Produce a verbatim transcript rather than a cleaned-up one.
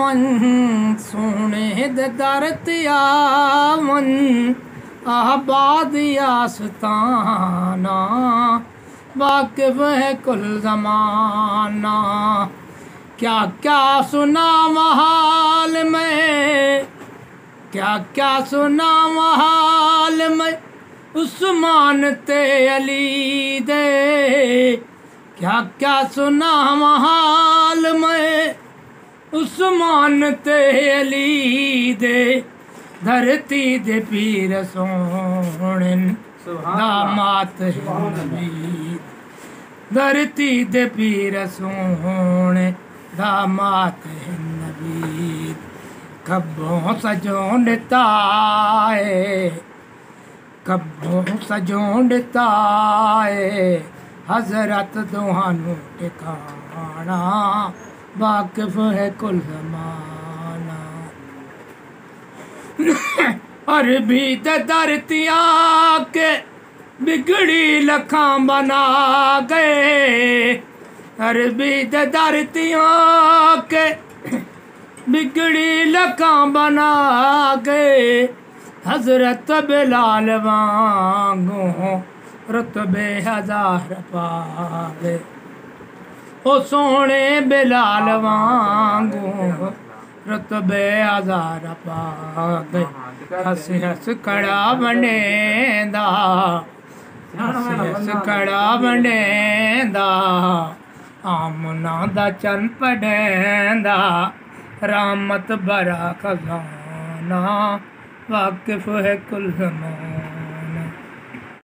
मन सोने दे दर ते आवन आबाद आस्ताना वाकिफ है कुल ज़माना। क्या क्या सुना महाल में, क्या क्या सुना महाल में उस्मान ते अली दे। क्या क्या सुना महाल में उस्मान ते अली दे। धरती दे पीर सोहणे दामात नबी। धरती दे पीर सोहणे दामात नबी। कब्बों सजोंडता है, कब्बों सजोंडता है हजरत दुहानू ठिकाना वाकिफ है कुल ज़माना। अरबी ते धरतिया के बिगड़ी लखां बना गए। अरबी ते धरतिया के बिगड़ी लखां बना गए। हजरत बिलाल वांगू रुतबे हजार पावे। ओ सोने बिलाल वांगू रुतबे हजार पावे। हस हस खड़ा बनेदा, हस हस खड़ा बनेदा आमना दा चन पढ़ेंदा। रहमत बरा खजाना वाकिफ है कुल ज़माना।